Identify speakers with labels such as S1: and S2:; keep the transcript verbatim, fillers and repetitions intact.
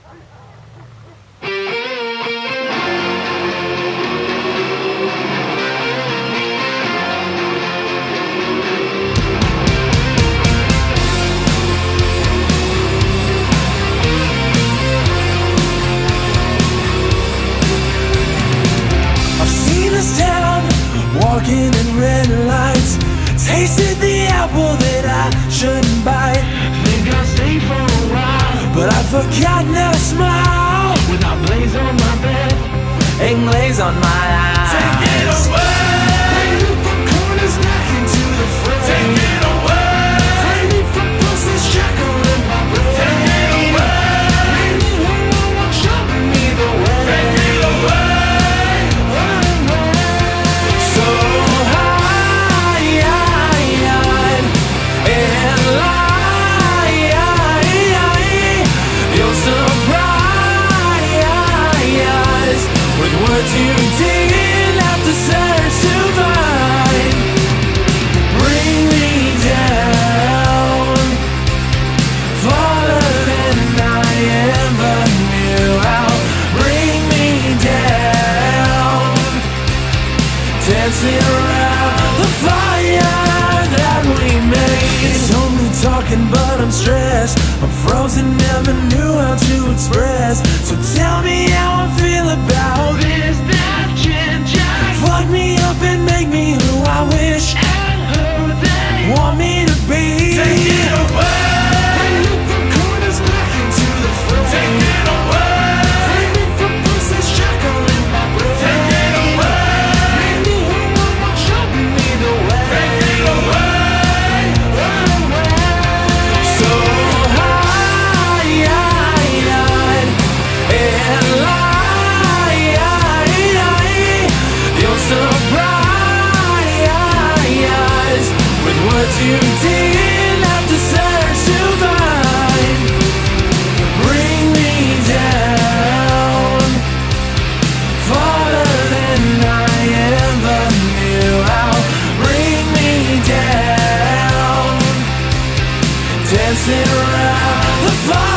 S1: Walking in red lights, tasted the apple that I shouldn't bite.
S2: Think I'll stay for a while,
S1: but I've forgotten how to smile
S2: without glaze on my bed
S1: and glaze on my eyes.
S2: Take it away.
S1: Bring me from corners back into the fray.
S2: Take it away.
S1: Free me from pulses shackling my brain.
S2: Take it away.
S1: Lead me home, I want showing me the way.
S2: Take it away.
S1: Words you didn't have to search to find. Bring me down, farther than I ever knew how. Bring me down, dancing around the fire that we made. It's only talking but I'm stressed, I'm frozen, never knew how to express. So tell me how I feel about
S2: this, that ginger.
S1: Fuck me up and make me who I wish
S2: and who they
S1: want me to be.
S2: Take it away.
S1: Bring me from corners back into the fray.
S2: Take it away.
S1: Free me from pulses shackling my brain.
S2: Take it away.
S1: Lead me home, I want showing me the way.
S2: Take it away.
S1: So high, high, and light, you'll surprise with words you didn't have to search to find. Bring me down, farther than I ever knew how. Bring me down, dancing around the fire.